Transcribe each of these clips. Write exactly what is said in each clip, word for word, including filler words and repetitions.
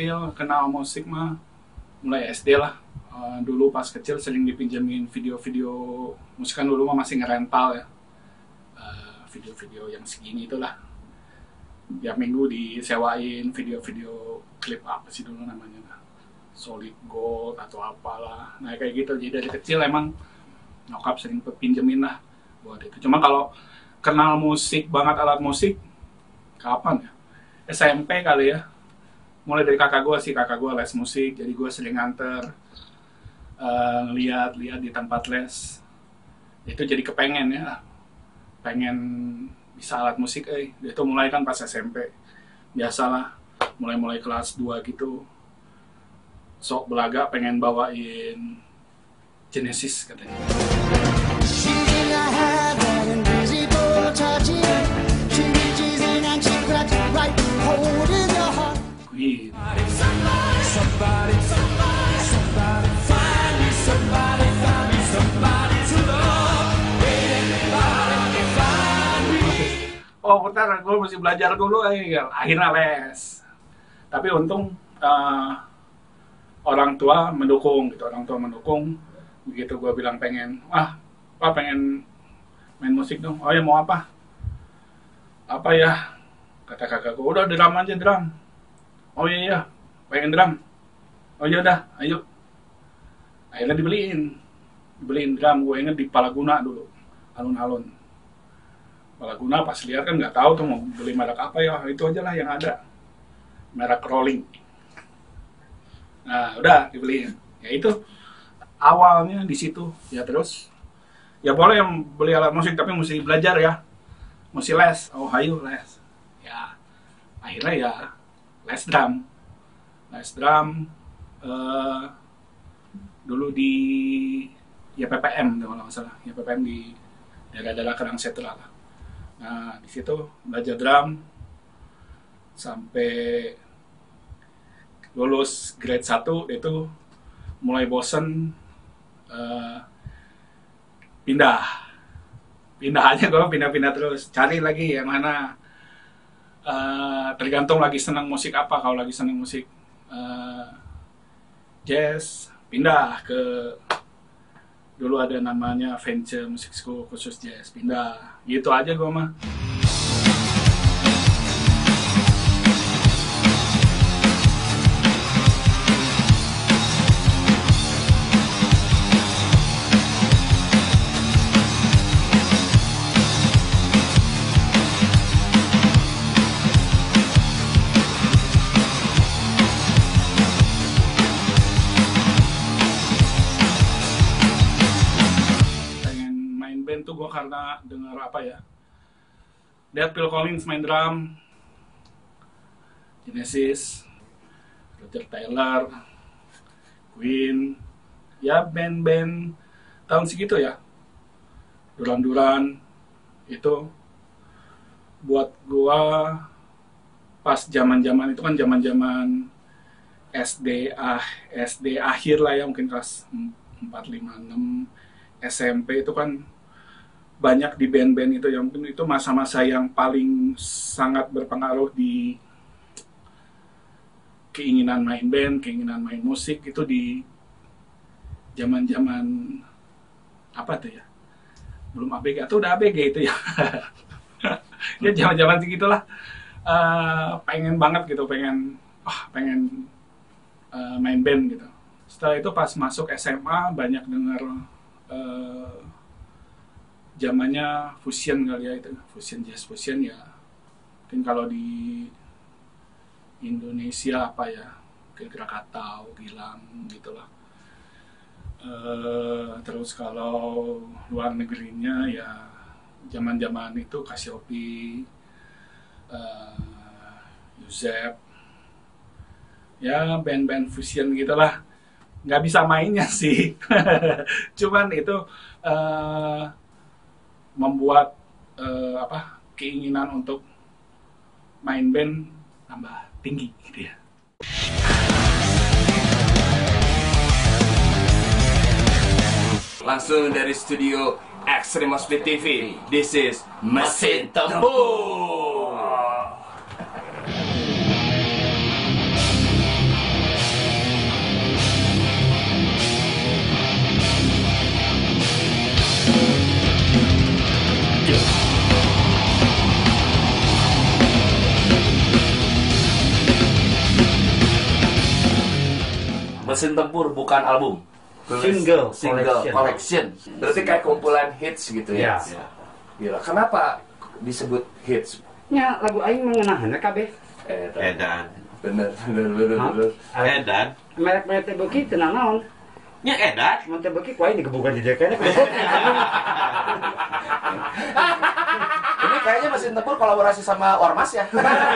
kecil kenal musik mah mulai S D lah. Uh, dulu pas kecil sering dipinjemin video-video musik, kan dulu mah masih ngerental ya, uh, video-video yang segini itulah. Tiap minggu disewain video-video klip apa sih dulu namanya, Solid Gold atau apalah. Nah kayak gitu. Jadi dari kecil emang nyokap sering pinjemin lah buat itu. Cuma kalau kenal musik banget, alat musik, kapan ya? S M P kali ya. Mulai dari kakak gue sih, kakak gue les musik, jadi gue sering nganter, uh, lihat-lihat di tempat les. Itu jadi kepengen ya, pengen bisa alat musik. Eh, itu mulai kan pas S M P. Biasalah, mulai-mulai kelas dua gitu, sok belaga pengen bawain Genesis katanya. Queen. Oh bentar, gue mesti belajar dulu, eh. Akhirnya les. Tapi untung uh, orang tua mendukung gitu, orang tua mendukung. Begitu gue bilang pengen, ah, apa pengen main musik dong. Oh ya mau apa? Apa ya? Kata kakak gue, udah drum aja drum. Oh iya iya, pengen drum. Oh iya udah, ayo. Akhirnya dibeliin, dibeliin drum. Gue inget di Palaguna dulu, alun-alun. Palaguna pas lihat kan nggak tahu tuh mau beli merek apa ya, itu aja lah yang ada, merek Rolling. Nah udah dibeliin. Ya itu awalnya di situ. Ya terus, ya boleh yang beli alat musik tapi mesti belajar ya, mesti les. Oh ayo les. Ya akhirnya ya les drum, les drum uh, dulu di ya P P M kalau nggak salah, ya P P M di daerah-daerah Kerang Setra lah. Nah di situ belajar drum sampai lulus grade satu. Itu mulai bosen, uh, pindah pindah aja gue, pindah-pindah terus cari lagi yang mana. Uh, tergantung lagi senang musik apa. Kalau lagi senang musik uh, jazz, pindah ke, dulu ada namanya Venture Music School khusus jazz, pindah. Gitu aja gue mah. Tuh gue karena dengar apa ya, lihat Phil Collins main drum, Genesis, Roger Taylor, Queen, ya band-band tahun segitu ya, Duran Duran. Itu buat gue pas zaman-zaman itu kan zaman-zaman S D ah S D akhir lah ya, mungkin kelas empat, lima, enam, S M P itu kan banyak di band-band itu, yang mungkin itu masa-masa yang paling sangat berpengaruh di keinginan main band, keinginan main musik. Itu di zaman-zaman apa tuh ya, belum A B G atau udah A B G itu ya. Ya zaman-zaman segitulah, uh, pengen banget gitu, pengen ah pengen uh, main band gitu. Setelah itu pas masuk S M A banyak dengar uh, zamannya fusion kali ya, itu fusion jazz, fusion ya mungkin kalau di Indonesia apa ya, mungkin Krakatau, Gilang gitulah. E, terus kalau luar negerinya ya zaman-zaman itu Cassiope, uh, Yuzep, ya band-band fusion gitulah. Nggak bisa mainnya sih, cuman itu uh, membuat uh, apa keinginan untuk main band tambah tinggi gitu ya. Langsung dari studio Extreme Speed T V, this is Mesin Tempur. Mesin Tempur bukan album. Single, Single collection. collection. Berarti kayak kumpulan hits gitu ya. Ya. Gila. Kenapa disebut hits? Nya lagu aing mengenahanna kabeh. Eh, Edan. bener, bener, bener, Hah? bener. Edan. Merek-merek teh beuki teu naon. Nya edan. Mun teh beuki ku aing digebukan di dekana. Ini kayaknya Mesin Tempur kolaborasi sama Ormas ya.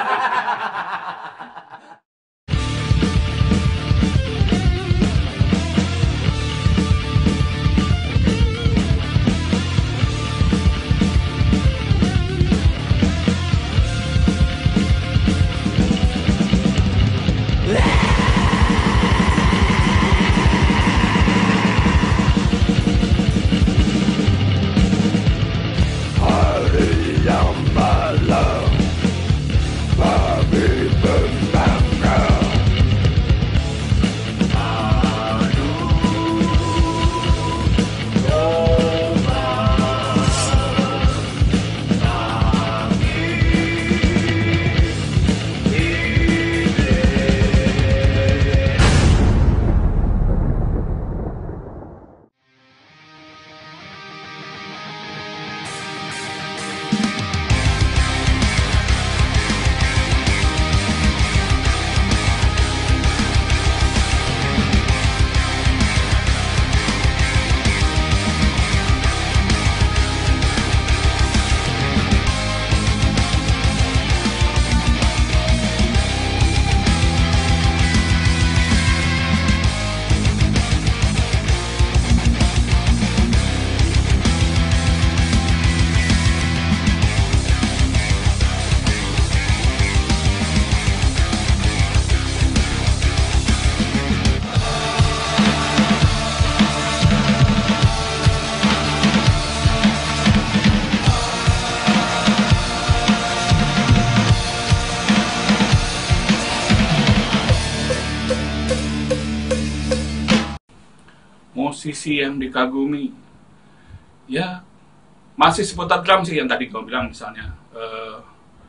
Musisi yang dikagumi, ya masih seputar drum sih yang tadi kau bilang, misalnya uh,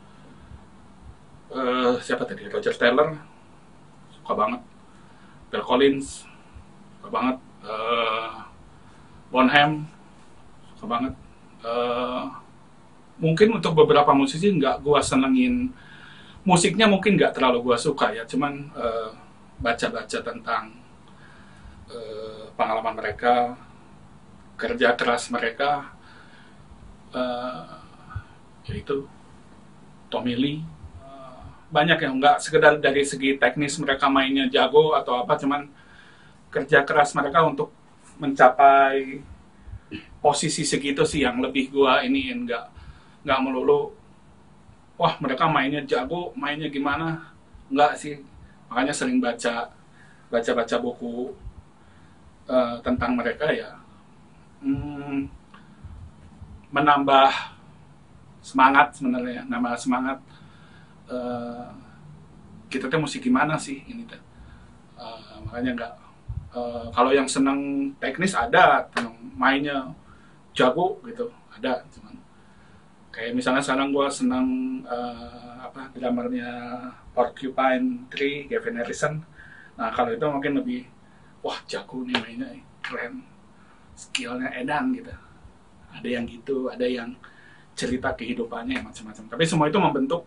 uh, siapa tadi, Roger Taylor, suka banget, Phil Collins, suka banget, uh, Bonham, suka banget. Uh, mungkin untuk beberapa musisi nggak gua senengin musiknya, mungkin nggak terlalu gua suka ya, cuman uh, baca-baca tentang uh, pengalaman mereka, kerja keras mereka, uh, yaitu Tommy Lee, uh, banyak yang nggak sekedar dari segi teknis mereka mainnya jago atau apa, cuman kerja keras mereka untuk mencapai posisi segitu sih yang lebih gua ini, nggak nggak melulu wah mereka mainnya jago, mainnya gimana, nggak sih. Makanya sering baca baca baca buku Uh, tentang mereka ya, hmm, menambah semangat sebenarnya, nambah semangat uh, kita tuh mesti gimana sih ini tuh. Uh, makanya nggak uh, kalau yang seneng teknis ada, mainnya jago gitu ada, cuman kayak misalnya sekarang gue seneng uh, apa drummernya Porcupine Tree, Gavin Harrison. Nah kalau itu mungkin lebih wah jago nih mainnya, keren, skillnya edan gitu. Ada yang gitu, ada yang cerita kehidupannya macam-macam. Tapi semua itu membentuk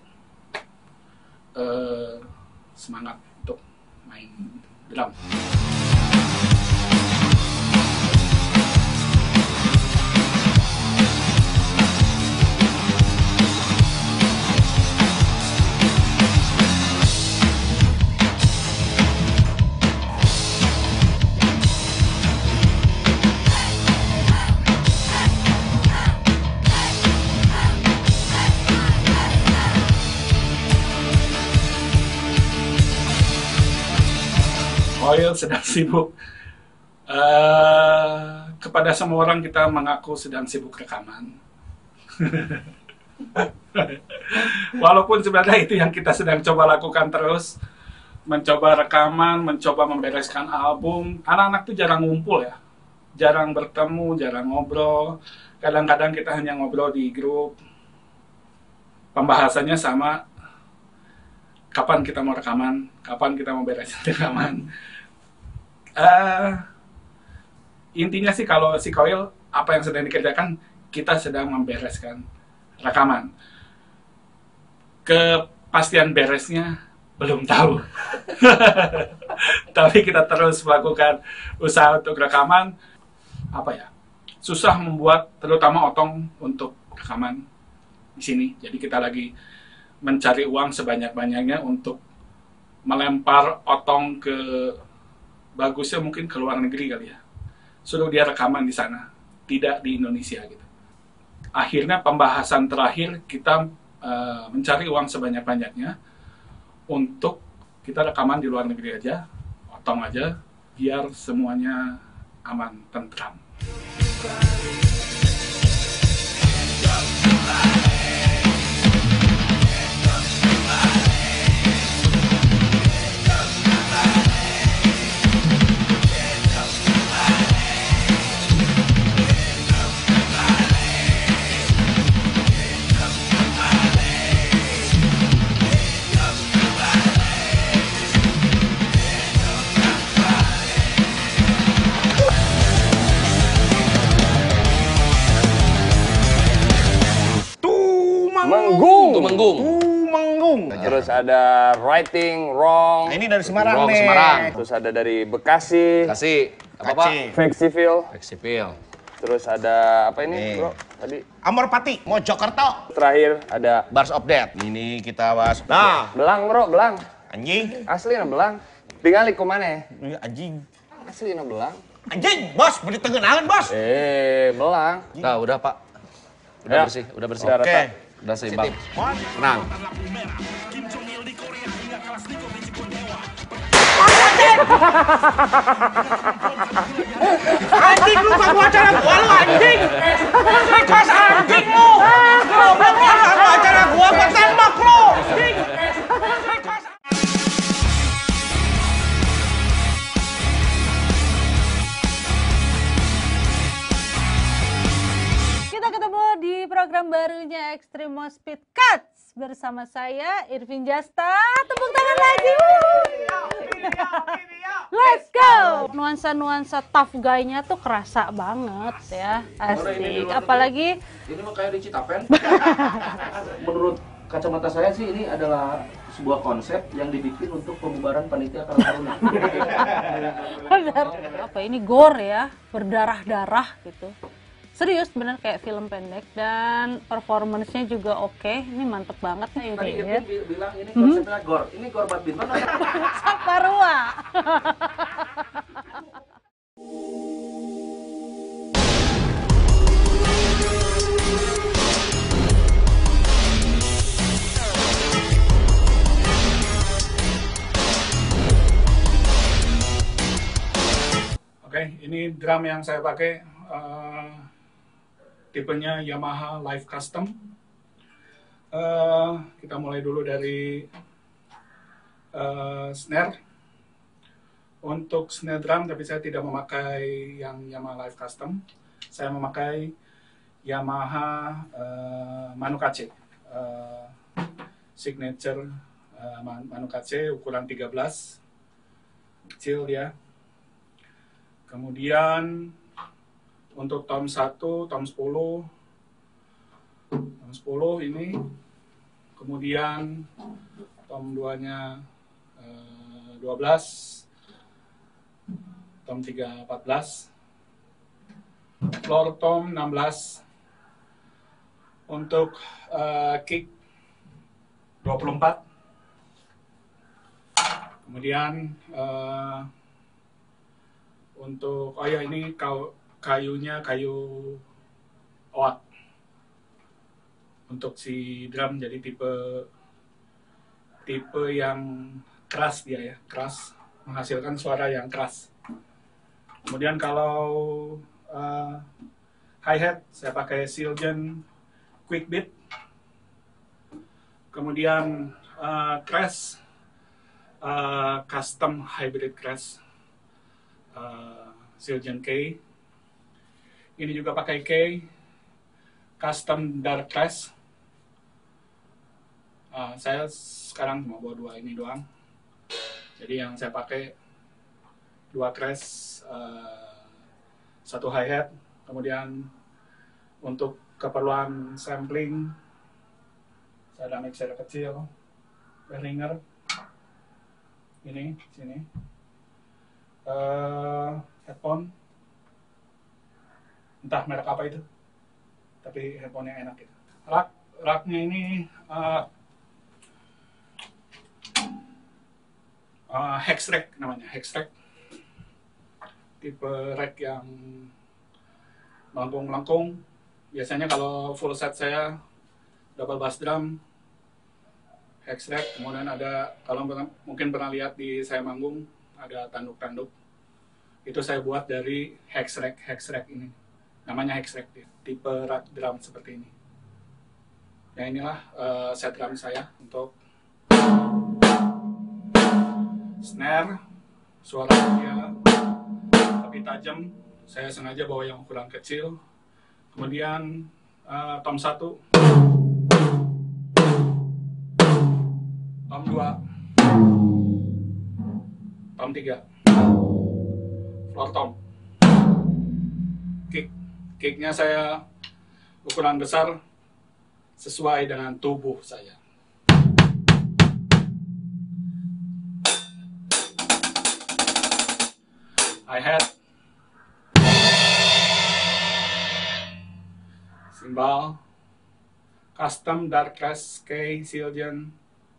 uh, semangat untuk main drum. Oil sedang sibuk. Uh, kepada semua orang kita mengaku sedang sibuk rekaman. Walaupun sebenarnya itu yang kita sedang coba lakukan terus, mencoba rekaman, mencoba membereskan album. Anak-anak tuh jarang ngumpul ya, jarang bertemu, jarang ngobrol. Kadang-kadang kita hanya ngobrol di grup. Pembahasannya sama, kapan kita mau rekaman, kapan kita mau beresin rekaman. Uh, intinya sih kalau si Koil, apa yang sedang dikerjakan, kita sedang membereskan rekaman. Kepastian beresnya belum tahu. Tapi kita terus melakukan usaha untuk rekaman. Apa ya? Susah membuat, terutama Otong untuk rekaman di sini. Jadi kita lagi mencari uang sebanyak-banyaknya untuk melempar Otong ke, bagusnya mungkin ke luar negeri kali ya. Suruh dia rekaman di sana, tidak di Indonesia gitu. Akhirnya pembahasan terakhir kita uh, mencari uang sebanyak-banyaknya untuk kita rekaman di luar negeri aja, Otong aja, biar semuanya aman, tentram. Manggung. Tumenggung. Tumenggung. Terus ada Writing Wrong. Nah, ini dari Semarang Wrong, nih. Semarang. Terus ada dari Bekasi. Kasih apa Pak? Kaci. Fake Civil. Fake sipil. Terus ada apa ini, Nih. bro? Tadi Amor Pati, Mojokerto. terakhir ada Bars of Death. Ini kita bahas. Nah, Belang, bro, Belang. anjing. Asli na Belang. Tinggal di kumane. Ini anjing. Asli na Belang. Anjing, bos, beri tengenangan, bos. Eh, Belang. Nah, udah Pak. Udah Ya. bersih, udah bersih. Udah Oke. retak. Udah seimbang. Tenang. Anjing lu gak gua acara gua lu anjing. Rekas anjing lu. Goblok lu gak acara gua, gua tembak lu. Anjing. Rekas. Kita ketemu di program barunya Extreme Speed Cuts bersama saya Irvin Jasta. Tepuk tangan lagi. Let's go. Nuansa-nuansa tough guy-nya tuh kerasa banget ya. Asik. Apalagi Ini mah kayak di Citapen. Menurut kacamata saya sih ini adalah sebuah konsep yang dibikin untuk pembubaran panitia Karang Taruna. benar apa ini gore ya, berdarah-darah gitu. Serius bener kayak film pendek dan performance-nya juga oke. Ini mantep banget nih Tadi ini. Irvin bi- bilang ini konsepnya gor. Ini gor badminton atau Saparua. Oke, ini drum yang saya pakai uh, tipenya Yamaha Live Custom. Uh, kita mulai dulu dari uh, snare. Untuk snare drum, tapi saya tidak memakai yang Yamaha Live Custom. Saya memakai Yamaha uh, Manukache. Uh, signature uh, Manukache ukuran tiga belas. Kecil dia. Kemudian untuk tom satu, tom sepuluh, tom sepuluh ini, kemudian tom dua-nya eh, dua belas, tom tiga empat belas, floor tom enam belas, untuk eh, kick dua puluh empat, kemudian eh, untuk, oh ya ini kau, kayunya kayu oak untuk si drum, jadi tipe tipe yang keras dia ya, keras, menghasilkan suara yang keras. Kemudian kalau uh, hi-hat saya pakai Silgen Quick Beat. Kemudian uh, crash uh, custom hybrid crash Uh, Silgen K. Ini juga pakai K custom dark crash. Uh, saya sekarang mau bawa dua ini doang. Jadi yang saya pakai dua crash, uh, satu hi-hat, kemudian untuk keperluan sampling saya ada mixer kecil, Behringer, ini sini, uh, headphone, entah merek apa itu, tapi headphone-nya enak gitu. Rak, raknya ini uh, uh, hex rack namanya, hex rack, tipe rack yang melengkung-melengkung. Biasanya kalau full set saya double bass drum, hex rack, kemudian ada, kalau mungkin pernah lihat di saya manggung, ada tanduk-tanduk. Itu saya buat dari hex rack, hex rack ini. Namanya hex rack, tipe rack drum seperti ini. Ya inilah uh, set drum saya untuk snare, suara dia lebih tajam. Saya sengaja bawa yang ukuran kecil. Kemudian uh, tom satu, tom dua, tom tiga, floor tom, kick, kicknya saya ukuran besar sesuai dengan tubuh saya. Hi-hat, cymbal, custom Darktrash K Zildjian.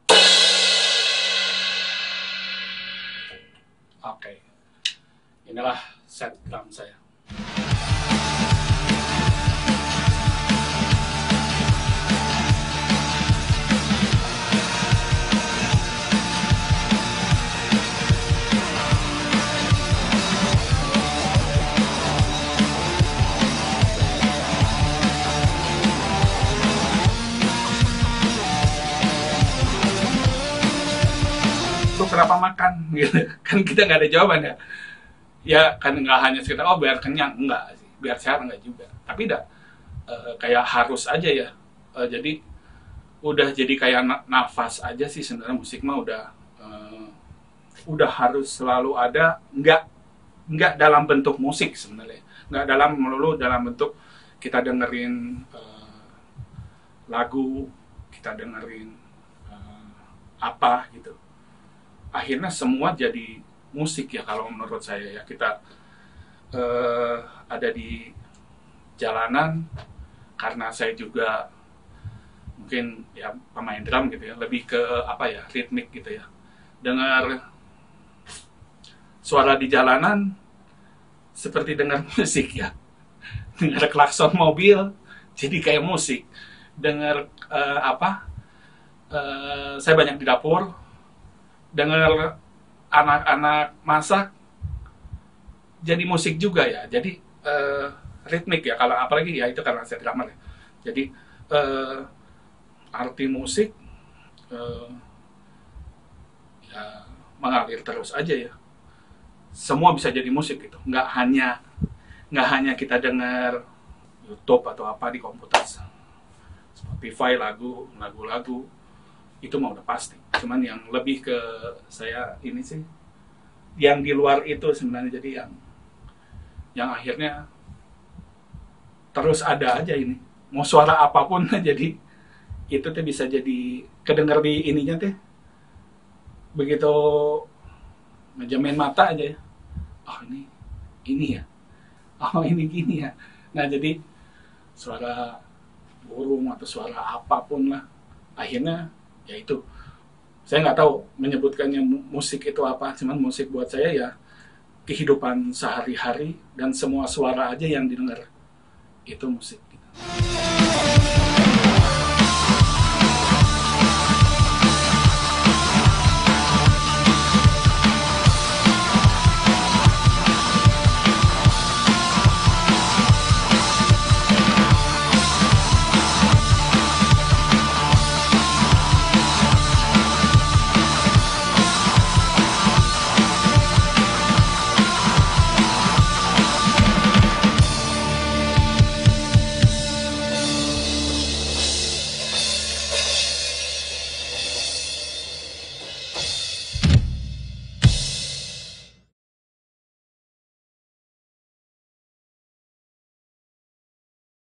Oke, inilah set drum saya. Berapa makan gitu kan, kita nggak ada jawaban ya ya kan, nggak hanya sekitar oh biar kenyang, enggak sih, biar sehat enggak juga, tapi tidak e, kayak harus aja ya, e, jadi udah jadi kayak na nafas aja sih sebenarnya. Musik mah udah e, udah harus selalu ada, nggak nggak dalam bentuk musik sebenarnya, nggak dalam melulu dalam bentuk kita dengerin e, lagu, kita dengerin e, apa gitu. Akhirnya semua jadi musik ya kalau menurut saya ya. Kita uh, ada di jalanan, karena saya juga mungkin ya pemain drum gitu ya, lebih ke apa ya, ritmik gitu ya. Dengar suara di jalanan seperti dengar musik ya. Dengar klakson mobil jadi kayak musik. Dengar uh, apa uh, saya banyak di dapur, dengar anak-anak masak jadi musik juga ya. Jadi uh, ritmik ya, kalau apalagi ya itu karena saya drummer ya. Jadi uh, arti musik uh, ya mengalir terus aja ya. Semua bisa jadi musik gitu. Nggak hanya nggak hanya kita dengar YouTube atau apa di komputer, Spotify, lagu lagu-lagu itu mah udah pasti. Cuman yang lebih ke saya ini sih, yang di luar itu sebenarnya, jadi yang yang akhirnya terus ada aja ini. Mau suara apapun jadi itu tuh bisa jadi kedenger di ininya teh. Begitu ngejamin mata aja ya. Oh ini ini ya. Oh ini gini ya. Nah jadi suara burung atau suara apapun lah, akhirnya ya itu, saya nggak tahu menyebutkannya musik itu apa, cuman musik buat saya ya kehidupan sehari-hari, dan semua suara aja yang didengar itu musik gitu.